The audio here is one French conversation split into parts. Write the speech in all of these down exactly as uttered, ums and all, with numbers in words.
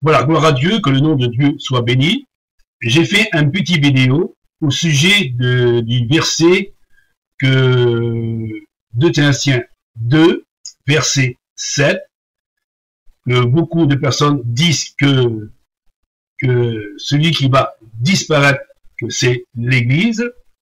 Voilà, gloire à Dieu, que le nom de Dieu soit béni. J'ai fait un petit vidéo au sujet de, du verset que deux Thessaloniciens deux, verset sept, que beaucoup de personnes disent que, que celui qui va disparaître, que c'est l'Église.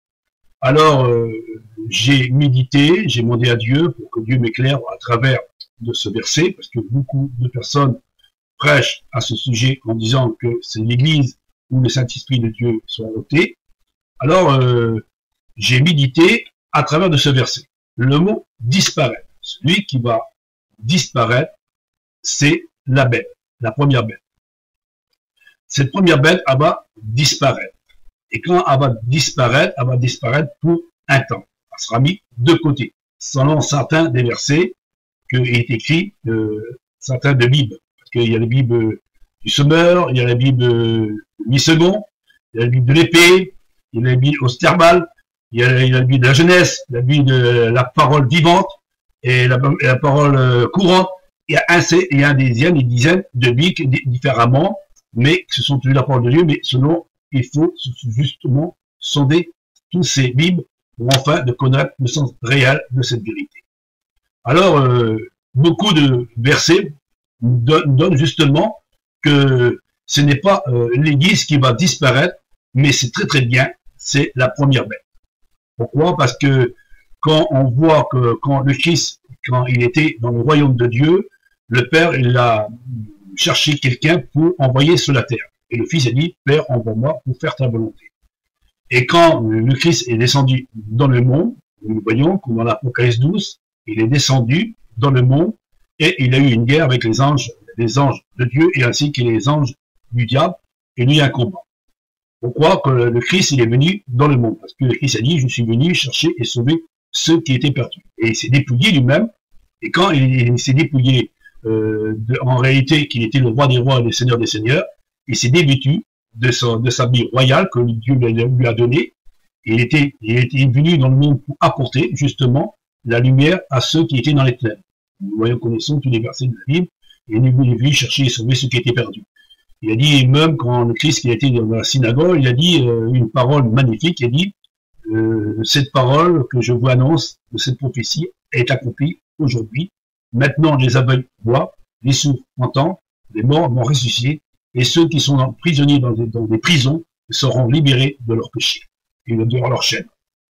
Alors, euh, j'ai médité, j'ai demandé à Dieu pour que Dieu m'éclaire à travers de ce verset, parce que beaucoup de personnes prêchent à ce sujet en disant que c'est l'Église où le Saint-Esprit de Dieu soit ôté. Alors, euh, j'ai médité à travers de ce verset. Le mot disparaître. Celui qui va disparaître, c'est la bête, la première bête. Cette première bête, elle va disparaître. Et quand elle va disparaître, elle va disparaître pour un temps. Elle sera mise de côté, selon certains des versets qui est écrit, euh, certains de Bible. Parce qu'il y a la Bible du semeur, il y a la Bible du mi-second, il y a la Bible de l'épée, il y a la Bible austérale, il y a la Bible de la jeunesse, la Bible de la parole vivante et la, et la parole courante. Il y a un, il y a des dizaines, des dizaines de Bibles différemment, mais ce sont toujours la parole de Dieu, mais selon, il faut justement sonder tous ces Bibles pour enfin de connaître le sens réel de cette vérité. Alors, euh, beaucoup de versets donnent, donnent justement que ce n'est pas euh, l'Église qui va disparaître, mais c'est très très bien, c'est la première bête. Pourquoi? Parce que quand on voit que quand le Christ, quand il était dans le royaume de Dieu, le Père, il a cherché quelqu'un pour envoyer sur la terre. Et le Fils a dit, Père, envoie-moi pour faire ta volonté. Et quand le Christ est descendu dans le monde, nous voyons comme dans l'Apocalypse douze, il est descendu dans le monde et il a eu une guerre avec les anges, les anges de Dieu et ainsi que les anges du diable, et il y a eu un combat. Pourquoi? Que le Christ, il est venu dans le monde. Parce que le Christ a dit, je suis venu chercher et sauver ceux qui étaient perdus. Et il s'est dépouillé lui-même. Et quand il, il s'est dépouillé, euh, de, en réalité, qu'il était le roi des rois et le seigneur des seigneurs, il s'est dévêtu de, son, de sa vie royale que Dieu lui a donnée. Il était, il était venu dans le monde pour apporter, justement, la lumière à ceux qui étaient dans les ténèbres. Nous voyons, connaissons tous les versets de la Bible. Et il est venu chercher et sauver ceux qui étaient perdus. Il a dit, même quand le Christ qui a été dans la synagogue, il a dit euh, une parole magnifique, il a dit, euh, cette parole que je vous annonce, de cette prophétie, est accomplie aujourd'hui. Maintenant, les aveugles voient, les sourds entendent, les morts vont ressusciter, et ceux qui sont prisonniers dans des, dans des prisons seront libérés de leurs péchés et de leurs chaînes.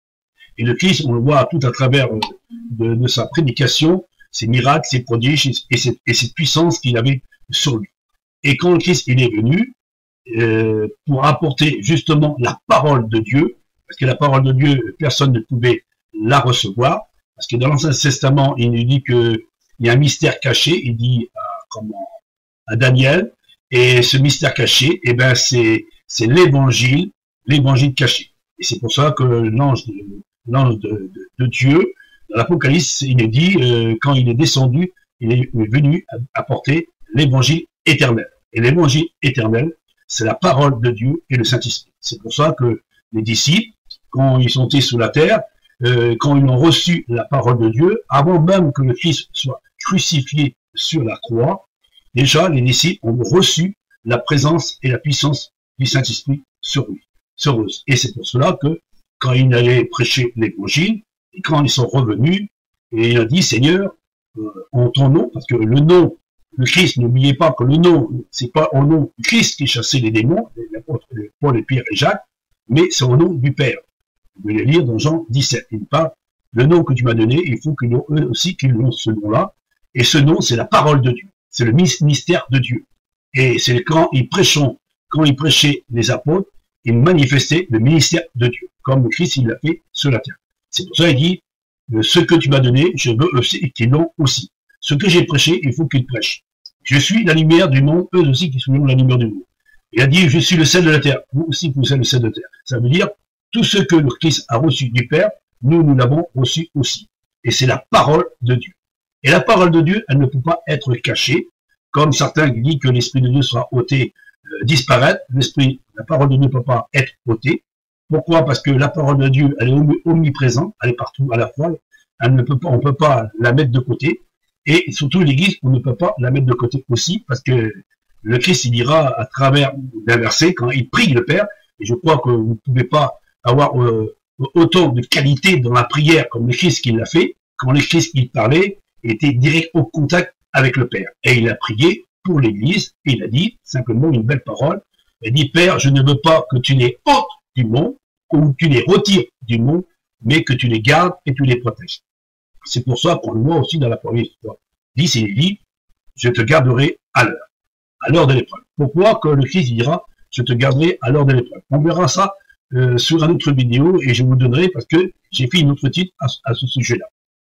Et le Christ, on le voit tout à travers de, de sa prédication, ses miracles, ses prodiges et cette, et cette puissance qu'il avait sur lui. Et quand le Christ il est venu euh, pour apporter justement la parole de Dieu, parce que la parole de Dieu, personne ne pouvait la recevoir, parce que dans l'Ancien Testament, il nous dit qu'il y a un mystère caché, il dit à, comment, à Daniel, et ce mystère caché, eh ben c'est c'est l'évangile, l'évangile caché. Et c'est pour ça que l'ange de, l'ange de, de, de Dieu, dans l'Apocalypse, il est dit, euh, quand il est descendu, il est venu apporter l'évangile éternel. Et l'évangile éternel, c'est la parole de Dieu et le Saint-Esprit. C'est pour ça que les disciples, quand ils sont été sous la terre, euh, quand ils ont reçu la parole de Dieu, avant même que le Christ soit crucifié sur la croix, déjà les disciples ont reçu la présence et la puissance du Saint-Esprit sur lui, sur eux. Et c'est pour cela que quand ils allaient prêcher l'évangile, et quand ils sont revenus, et il a dit, Seigneur, euh, en ton nom, parce que le nom, le Christ, n'oubliez pas que le nom, c'est pas au nom du Christ qui chassait les démons, les apôtres Paul et Pierre et Jacques, mais c'est au nom du Père. Vous pouvez le lire dans Jean dix-sept. Il parle, le nom que tu m'as donné, il faut qu'ils eux aussi qu'ils l'ont ce nom-là. Et ce nom, c'est la parole de Dieu. C'est le mystère de Dieu. Et c'est quand ils prêchons, quand ils prêchaient les apôtres, ils manifestaient le ministère de Dieu, comme le Christ, il l'a fait sur la terre. C'est pour ça qu'il dit, ce que tu m'as donné, je veux aussi qu'ils l'ont aussi. Ce que j'ai prêché, il faut qu'ils prêchent. Je suis la lumière du monde, eux aussi qui sont la lumière du monde. Il a dit, je suis le sel de la terre. Vous aussi, vous êtes le sel de la terre. Ça veut dire, tout ce que le Christ a reçu du Père, nous, nous l'avons reçu aussi. Et c'est la parole de Dieu. Et la parole de Dieu, elle ne peut pas être cachée, comme certains qui disent que l'Esprit de Dieu sera ôté, euh, disparaître. L'Esprit, la parole de Dieu ne peut pas être ôtée. Pourquoi? Parce que la parole de Dieu, elle est omniprésente, elle est partout à la fois. Elle ne peut pas, on ne peut pas la mettre de côté. Et surtout l'Église, on ne peut pas la mettre de côté aussi, parce que le Christ il dira à travers d'un verset, quand il prie le Père, et je crois que vous ne pouvez pas avoir euh, autant de qualité dans la prière comme le Christ qui l'a fait, quand le Christ qui parlait était direct au contact avec le Père. Et il a prié pour l'Église, et il a dit simplement une belle parole, il a dit, Père, je ne veux pas que tu les ôtes du monde, ou tu les retires du monde, mais que tu les gardes et tu les protèges. C'est pour ça qu'on le voit aussi dans la première histoire. Il dit, c'est dit, je te garderai à l'heure, à l'heure de l'épreuve. Pourquoi que le Christ dira, je te garderai à l'heure de l'épreuve? On verra ça euh, sur une autre vidéo et je vous donnerai parce que j'ai fait une autre titre à, à ce sujet-là.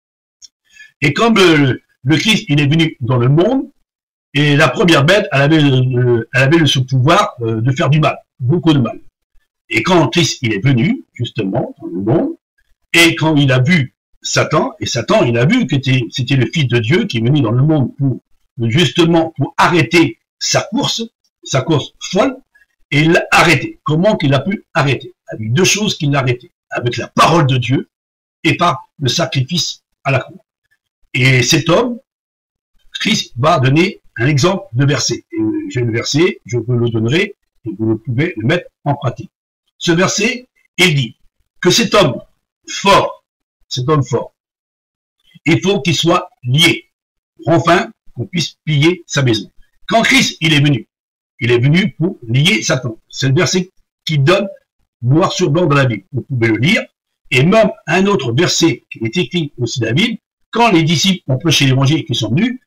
Et comme euh, le Christ, il est venu dans le monde, et la première bête, elle avait, euh, elle avait le sous-pouvoir euh, de faire du mal, beaucoup de mal. Et quand Christ, il est venu, justement, dans le monde, et quand il a vu Satan, et Satan, il a vu que c'était le Fils de Dieu qui est venu dans le monde pour, justement, pour arrêter sa course, sa course folle, et il l'a arrêté. Comment qu'il a pu arrêter? Avec deux choses qu'il l'a arrêté. Avec la parole de Dieu et par le sacrifice à la croix. Et cet homme, Christ va donner un exemple de verset. Et j'ai le verset, je vous le donnerai, et vous pouvez le mettre en pratique. Ce verset, il dit que cet homme fort, cet homme fort, il faut qu'il soit lié, enfin qu'on puisse piller sa maison. Quand Christ, il est venu, il est venu pour lier Satan. C'est le verset qui donne noir sur blanc dans la Bible. Vous pouvez le lire. Et même un autre verset qui est écrit aussi dans la Bible, quand les disciples ont prêché l'évangile qui sont venus,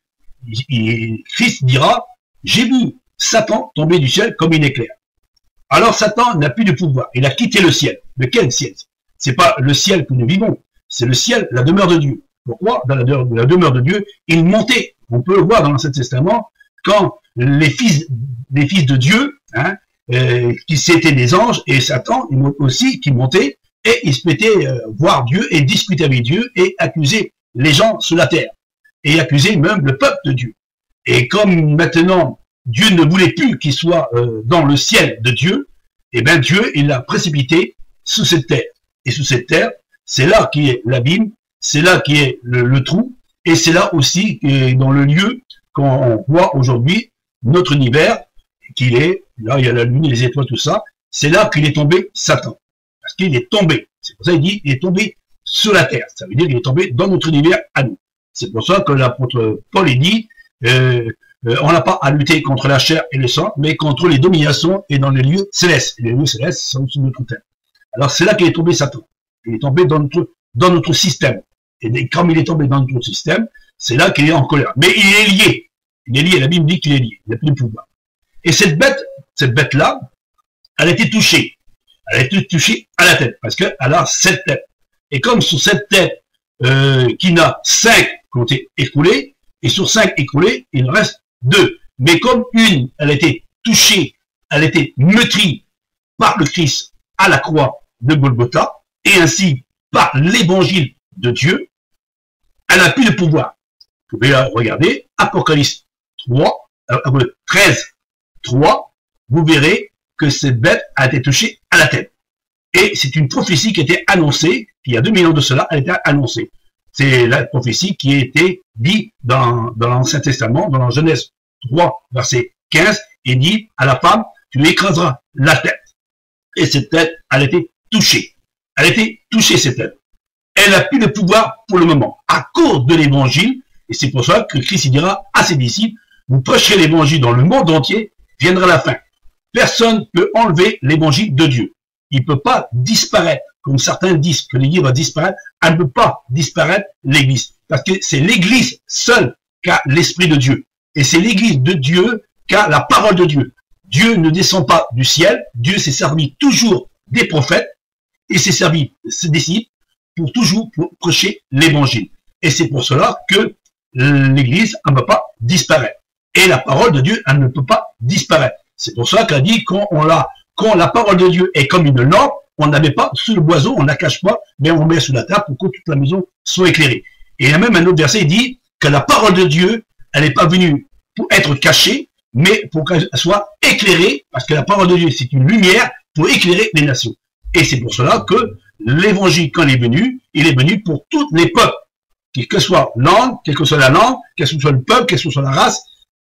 Christ dira, j'ai vu Satan tomber du ciel comme une éclair. Alors Satan n'a plus de pouvoir. Il a quitté le ciel. De quel ciel? C'est pas le ciel que nous vivons. C'est le ciel, la demeure de Dieu. Pourquoi? Dans la, de, la demeure de Dieu, il montait. On peut le voir dans l'Ancien Testament, quand les fils, les fils de Dieu, hein, euh, qui c'était des anges, et Satan aussi, qui montait, et il se mettait euh, voir Dieu, et discuter avec Dieu, et accuser les gens sur la terre. Et accuser même le peuple de Dieu. Et comme maintenant, Dieu ne voulait plus qu'il soit euh, dans le ciel de Dieu, et bien Dieu, il l'a précipité sous cette terre. Et sous cette terre, c'est là qui est l'abîme, c'est là qui est le, le trou, et c'est là aussi qui dans le lieu qu'on voit aujourd'hui notre univers, qu'il est, là il y a la lune, les étoiles, tout ça, c'est là qu'il est tombé Satan. Parce qu'il est tombé. C'est pour ça qu'il dit, il est tombé sur la terre. Ça veut dire qu'il est tombé dans notre univers à nous. C'est pour ça que l'apôtre Paul est dit, euh, euh, on n'a pas à lutter contre la chair et le sang, mais contre les dominations et dans les lieux célestes. Et les lieux célestes sont sous notre terre. Alors c'est là qu'il est tombé Satan. Il est tombé dans notre, dans notre système. Et comme il est tombé dans notre système, c'est là qu'il est en colère. Mais il est lié. Il est lié. La Bible dit qu'il est lié. Il n'a plus de pouvoir. Et cette bête, cette bête-là, elle a été touchée. Elle a été touchée à la tête. Parce qu'elle a sept têtes. Et comme sur cette tête, euh, qui n'a cinq qui ont été écoulées, et sur cinq écoulées, il reste deux. Mais comme une, elle a été touchée, elle a été meurtrie par le Christ à la croix de Golgotha, et ainsi par l'évangile de Dieu, elle n'a plus de pouvoir. Vous pouvez regarder Apocalypse trois, euh, treize, trois, vous verrez que cette bête a été touchée à la tête. Et c'est une prophétie qui a été annoncée, il y a deux mille ans de cela, elle a été annoncée. C'est la prophétie qui a été dite dans, dans l'Ancien Testament, dans la Genèse trois, verset quinze, et dit à la femme, tu lui écraseras la tête. Et cette tête, elle a été touchée. Elle a été touchée, cette tête. Elle n'a plus de pouvoir pour le moment, à cause de l'évangile, et c'est pour ça que Christ dira à ses disciples, vous prêcherez l'évangile dans le monde entier, viendra la fin. Personne ne peut enlever l'évangile de Dieu. Il ne peut pas disparaître, comme certains disent que l'Église va disparaître, elle ne peut pas disparaître l'Église. Parce que c'est l'Église seule qui a l'Esprit de Dieu. Et c'est l'Église de Dieu qui a la parole de Dieu. Dieu ne descend pas du ciel, Dieu s'est servi toujours des prophètes, et s'est servi ses disciples pour toujours pour prêcher l'évangile. Et c'est pour cela que l'Église ne peut pas disparaître. Et la parole de Dieu, elle ne peut pas disparaître. C'est pour ça qu'elle dit quand on l'a, quand la parole de Dieu est comme une lampe, on n'avait pas sous le boiseau, on ne la cache pas, mais on met sous la table pour que toute la maison soit éclairée. Et il y a même un autre verset, il dit que la parole de Dieu, elle n'est pas venue pour être cachée, mais pour qu'elle soit éclairée, parce que la parole de Dieu, c'est une lumière pour éclairer les nations. Et c'est pour cela que l'évangile, quand il est venu, il est venu pour tous les peuples, quelle que soit langue, quelle que soit la langue, quel que soit le peuple, quelle que soit la race,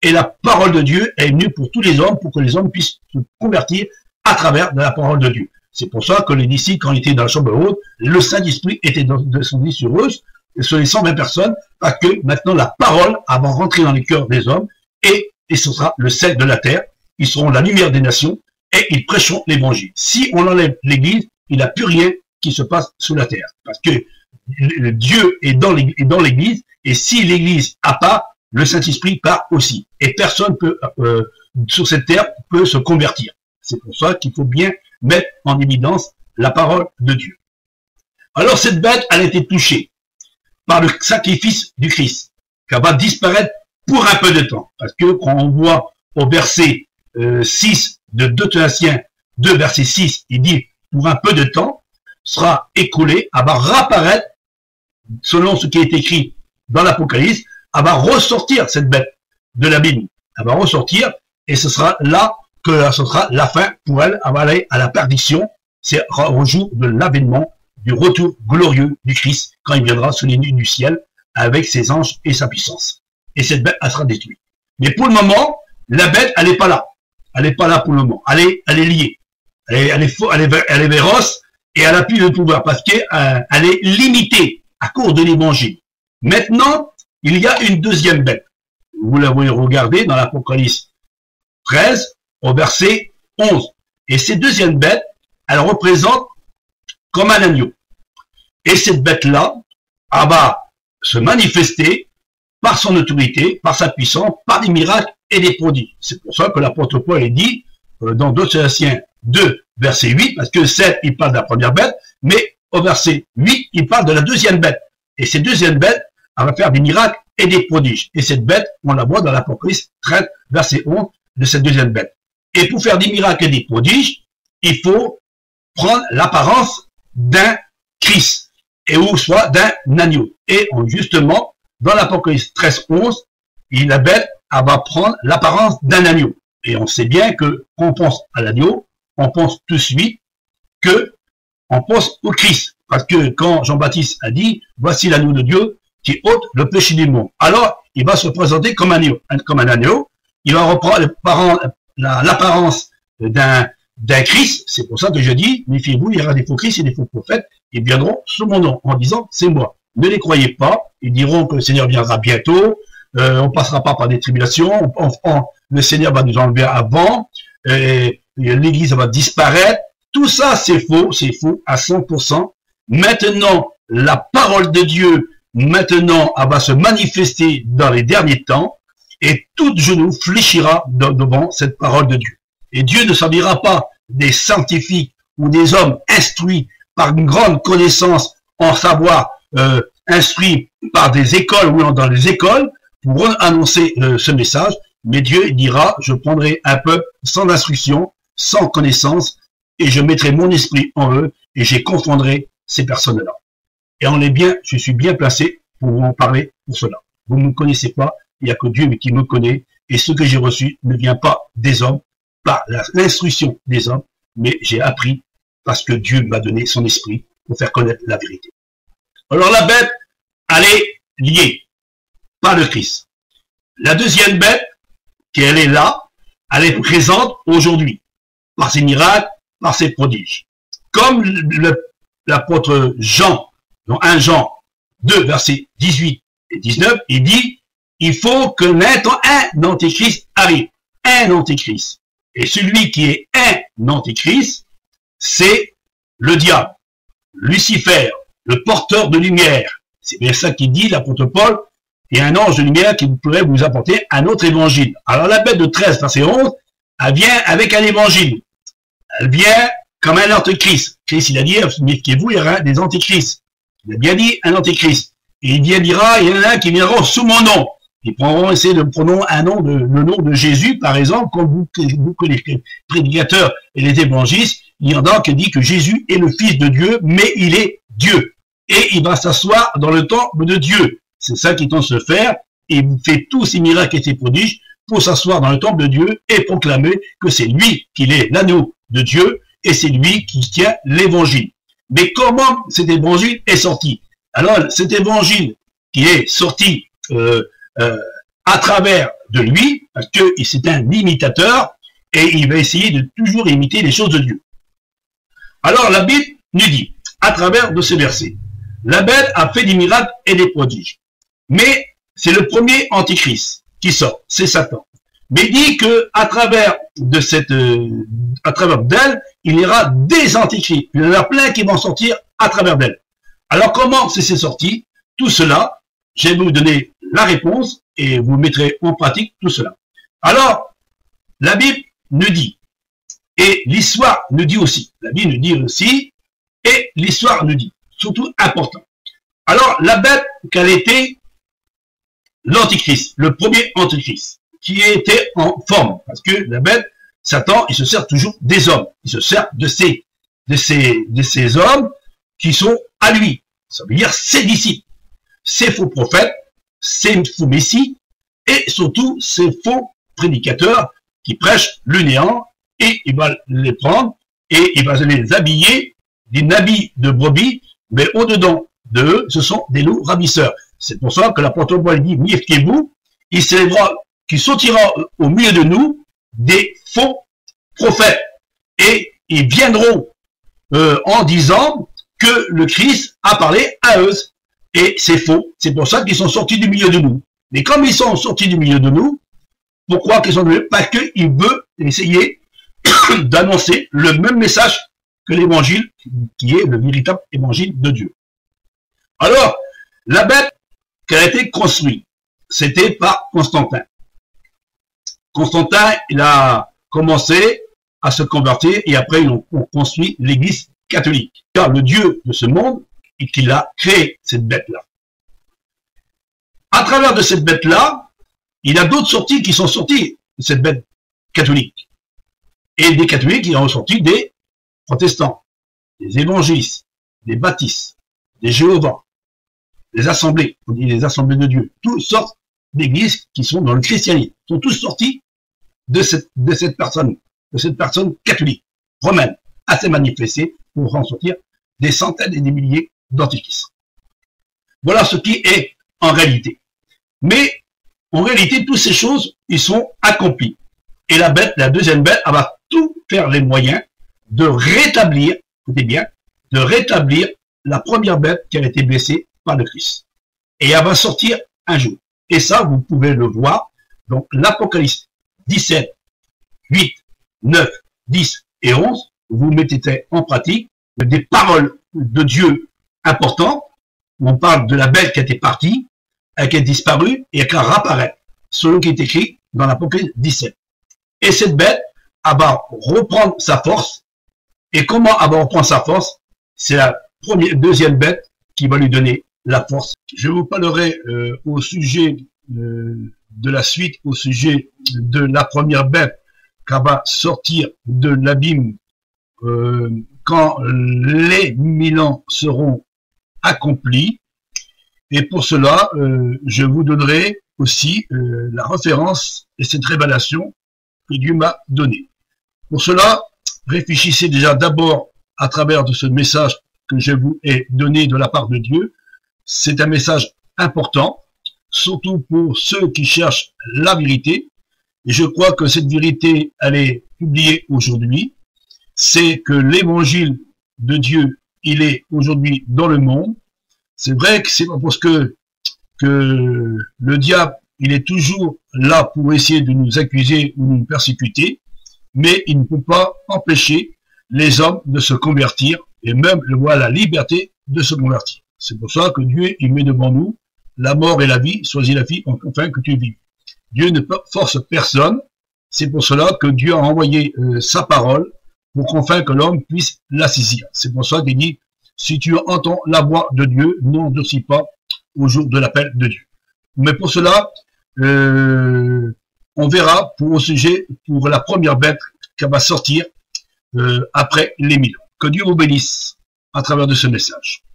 et la parole de Dieu est venue pour tous les hommes, pour que les hommes puissent se convertir à travers de la parole de Dieu. C'est pour ça que les disciples, quand ils étaient dans la chambre haute, le Saint-Esprit était descendu sur eux, sur les cent vingt personnes, parce que maintenant la parole va rentrer dans les cœurs des hommes, et, et ce sera le sel de la terre. Ils seront la lumière des nations, et ils prêcheront l'évangile. Si on enlève l'église, il n'y a plus rien qui se passe sous la terre. Parce que Dieu est dans l'église, et si l'église a pas, le Saint-Esprit part aussi. Et personne peut, euh, sur cette terre peut se convertir. C'est pour ça qu'il faut bien mettre en évidence la parole de Dieu. Alors cette bête, elle a été touchée par le sacrifice du Christ, qui va disparaître pour un peu de temps. Parce que quand on voit au verset euh, six de deux Thessaloniciens deux, verset six, il dit pour un peu de temps, sera écoulé, elle va réapparaître, selon ce qui est écrit dans l'Apocalypse, elle va ressortir cette bête de l'abîme. Elle va ressortir, et ce sera là que ce sera la fin pour elle, elle va aller à la perdition. C'est au jour de l'avènement, du retour glorieux du Christ, quand il viendra sous les nuées du ciel, avec ses anges et sa puissance. Et cette bête, elle sera détruite. Mais pour le moment, la bête, elle n'est pas là. Elle n'est pas là pour le moment. Elle est, elle est liée. Elle est, elle est, elle est, elle est véroce, et elle a plus de pouvoir, parce qu'elle euh, est limitée à cause de l'évangile. Maintenant, il y a une deuxième bête. Vous la voyez regarder dans l'Apocalypse treize, au verset onze. Et cette deuxième bête, elle représente comme un agneau. Et cette bête-là, elle va se manifester par son autorité, par sa puissance, par des miracles et des prodiges. C'est pour ça que l'apôtre Paul est dit, euh, dans deux Thessaloniciens deux, verset huit, parce que sept, il parle de la première bête, mais au verset huit, il parle de la deuxième bête. Et cette deuxième bête, elle va faire des miracles et des prodiges. Et cette bête, on la voit dans l'Apocalypse treize, verset onze, de cette deuxième bête. Et pour faire des miracles et des prodiges, il faut prendre l'apparence d'un Christ, et ou soit d'un agneau. Et on, justement, dans l'Apocalypse treize, onze, la bête, elle va prendre l'apparence d'un agneau. Et on sait bien que, quand on pense à l'agneau, on pense tout de suite que on pense au Christ. Parce que quand Jean-Baptiste a dit, voici l'agneau de Dieu qui ôte le péché du monde. Alors, il va se présenter comme un agneau. Comme un agneau. Il va reprendre l'apparence d'un d'un Christ. C'est pour ça que je dis, méfiez-vous, il y aura des faux Christ et des faux prophètes. Ils viendront sous mon nom en disant, c'est moi. Ne les croyez pas. Ils diront que le Seigneur viendra bientôt. Euh, on passera pas par des tribulations. On, on, le Seigneur va nous enlever avant. Et, et l'Église va disparaître. Tout ça, c'est faux. C'est faux à cent pour cent. Maintenant, la parole de Dieu, maintenant, elle va se manifester dans les derniers temps, et tout genou fléchira devant cette parole de Dieu. Et Dieu ne s'habillera pas des scientifiques ou des hommes instruits par une grande connaissance en savoir, euh, instruits par des écoles ou dans les écoles, pour annoncer euh, ce message, mais Dieu dira, je prendrai un peuple sans instruction, sans connaissance, et je mettrai mon esprit en eux, et je confondrai ces personnes-là. Et on est bien, je suis bien placé pour vous en parler pour cela. Vous ne me connaissez pas, il n'y a que Dieu qui me connaît, et ce que j'ai reçu ne vient pas des hommes, pas l'instruction des hommes, mais j'ai appris parce que Dieu m'a donné son esprit pour faire connaître la vérité. Alors la bête, elle est liée par le Christ. La deuxième bête, qu'elle est là, elle est présente aujourd'hui, par ses miracles, par ses prodiges. Comme l'apôtre Jean, dans un Jean deux, versets dix-huit et dix-neuf, il dit, il faut que maintenant un antéchrist arrive. Un antéchrist. Et celui qui est un antéchrist, c'est le diable, Lucifer, le porteur de lumière. C'est bien ça qu'il dit, l'apôtre Paul, et un ange de lumière qui pourrait vous apporter un autre évangile. Alors la bête de treize, verset onze, elle vient avec un évangile. Elle vient comme un antéchrist. Christ, il a dit, méfiez-vous, il y aura des antéchrists. Il a bien dit un antéchrist. Et il vient dira, il y en a un qui viendront sous mon nom. Ils prendront, essayer de prendre un nom de, le nom de Jésus, par exemple, comme vous, vous que les prédicateurs et les évangélistes, il y en a qui dit que Jésus est le Fils de Dieu, mais il est Dieu. Et il va s'asseoir dans le temple de Dieu. C'est ça qu'il tente de se faire. Et il fait tous ces miracles et ces prodiges pour s'asseoir dans le temple de Dieu et proclamer que c'est lui qui est l'agneau de Dieu et c'est lui qui tient l'évangile. Mais comment cet évangile est sorti? Alors, cet évangile qui est sorti euh, euh, à travers de lui, parce que c'est un imitateur, et il va essayer de toujours imiter les choses de Dieu. Alors la Bible nous dit, à travers de ces versets, la bête a fait des miracles et des prodiges. Mais c'est le premier antichrist qui sort, c'est Satan. Mais il dit que à travers de cette, euh, à travers d'elle, il y aura des antichrists. Il y en a plein qui vont sortir à travers d'elle. Alors comment c'est sorti? Tout cela, je vais vous donner la réponse et vous mettrez en pratique tout cela. Alors, la Bible nous dit, et l'histoire nous dit aussi, la Bible nous dit aussi, et l'histoire nous dit, surtout important. Alors, la bête, quelle était l'antichrist, le premier antichrist, qui était en forme, parce que la bête, Satan, il se sert toujours des hommes, il se sert de ces, de ces, de ces hommes qui sont à lui, ça veut dire ses disciples, ses faux prophètes, ses faux messies, et surtout ses faux prédicateurs qui prêchent le néant, et il va les prendre, et il va les habiller des habits de brebis, mais au-dedans d'eux, ce sont des loups ravisseurs. C'est pour ça que l'apôtre Paul dit, méfiez-vous, il s'élèvera, qui sortira au milieu de nous des faux prophètes, et ils viendront euh, en disant que le Christ a parlé à eux, et c'est faux. C'est pour ça qu'ils sont sortis du milieu de nous. Mais comme ils sont sortis du milieu de nous, pourquoi qu'ils sont venus? Parce qu'ils veulent essayer d'annoncer le même message que l'évangile, qui est le véritable évangile de Dieu. Alors, la bête qui a été construite, c'était par Constantin. Constantin, il a commencé à se convertir et après ils ont construit l'église catholique. Car le Dieu de ce monde, et qu'il a créé cette bête-là. À travers de cette bête-là, il y a d'autres sorties qui sont sorties de cette bête catholique. Et des catholiques qui ont sorti des protestants, des évangélistes, des baptistes, des Jéhovah, des assemblées, on dit les assemblées de Dieu, toutes sortes d'églises qui sont dans le christianisme, sont tous sortis de cette, de cette personne, de cette personne catholique, romaine, assez manifestée pour en sortir des centaines et des milliers d'antichrists. Voilà ce qui est en réalité. Mais en réalité, toutes ces choses, ils sont accomplies. Et la bête, la deuxième bête, elle va tout faire les moyens de rétablir, écoutez bien, de rétablir la première bête qui a été blessée par le Christ. Et elle va sortir un jour. Et ça, vous pouvez le voir. Donc, l'Apocalypse dix-sept, huit, neuf, dix et onze, vous mettez en pratique des paroles de Dieu importantes. On parle de la bête qui était partie, qui a disparu et qui réapparaît, selon ce qui est écrit dans l'Apocalypse dix-sept. Et cette bête, elle va reprendre sa force. Et comment elle va reprendre sa force? C'est la première, deuxième bête qui va lui donner la force. Je vous parlerai euh, au sujet euh, de la suite, au sujet de la première bête qui va sortir de l'abîme euh, quand les mille ans seront accomplis. Et pour cela, euh, je vous donnerai aussi euh, la référence et cette révélation que Dieu m'a donnée. Pour cela, réfléchissez déjà d'abord à travers de ce message que je vous ai donné de la part de Dieu. C'est un message important, surtout pour ceux qui cherchent la vérité. Et je crois que cette vérité, elle est publiée aujourd'hui. C'est que l'évangile de Dieu, il est aujourd'hui dans le monde. C'est vrai que c'est pas parce que, que le diable, il est toujours là pour essayer de nous accuser ou nous persécuter, mais il ne peut pas empêcher les hommes de se convertir et même le voir la liberté de se convertir. C'est pour ça que Dieu, il met devant nous la mort et la vie, choisis la vie afin que tu vives. Dieu ne force personne, c'est pour cela que Dieu a envoyé euh, sa parole pour qu'enfin que l'homme puisse la saisir. C'est pour ça qu'il dit, si tu entends la voix de Dieu, n'endurcis pas au jour de l'appel de Dieu. Mais pour cela, euh, on verra pour au sujet, pour la première bête qui va sortir euh, après les mille ans. Que Dieu vous bénisse à travers de ce message.